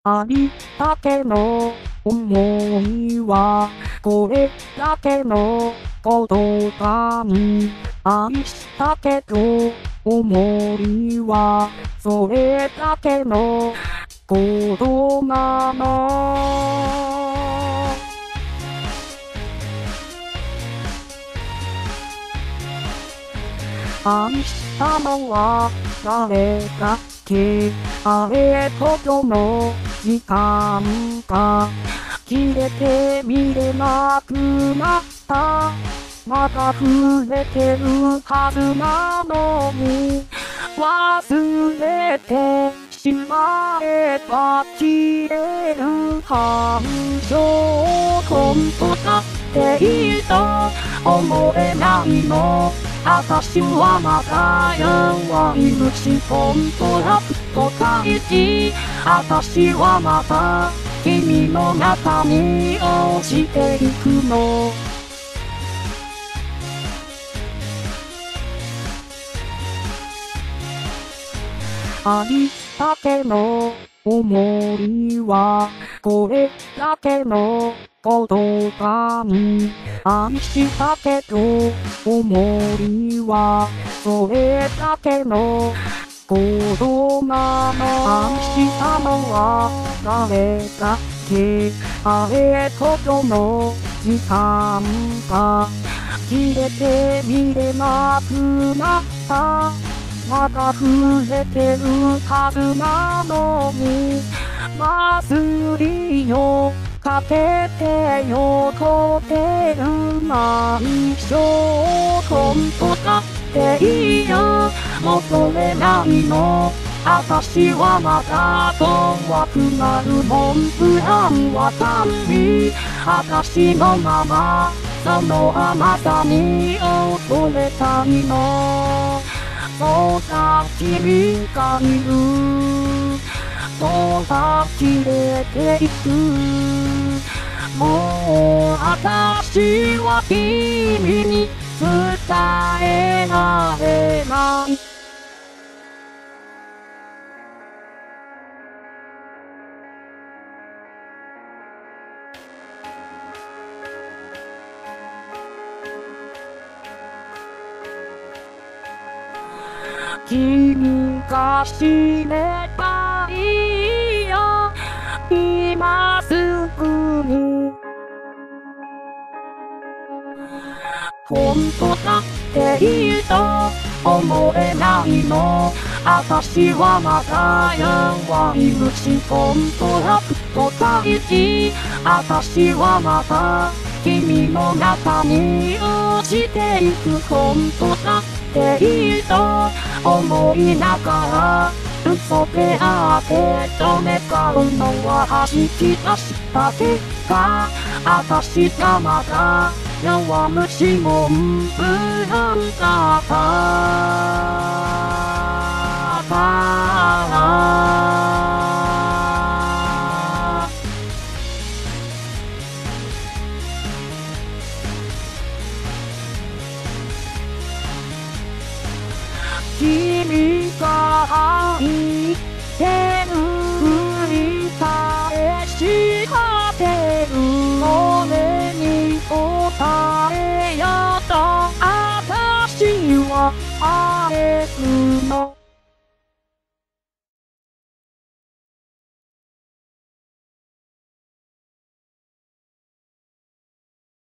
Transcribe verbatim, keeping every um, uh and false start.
ありだけの思いはこれだけの言葉に愛したけど思いはそれだけのことなの。愛したのは誰だっけ。あれほどの時間が消えて見れなくなった。まだ触れてるはずなのに忘れてしまえば消える感情。本当だっていいと思えないの。私はまだ弱い虫本当だと大事。私はまた君の中に落ちていくの。ありだけの思いはこれだけの言葉に愛したけど思いはそれだけのことなの。愛したのは誰だっけ。あれほどの時間が消えて見れなくなった。まだ触れてるはずなのに祭りをかけて横てるないしょ。本当だっていいよ求めないの。私はまだ怖くなるモンブランは単に私のままその甘さに恐れたいの。そうだ君がいるそうだ消えていく。もう私は君に伝えられない。君が死ねばいいよ今すぐに。本当だっていいと思えないの。私はまだ弱い虫本当だと大事。私はまた君の中に落ちていく。本当だっていいと思いながら嘘であって止めたうのは弾き出した結果。私がまだ弱虫モンブランだったから君が愛してるふり返し果てる俺に答えよと私は会えるの。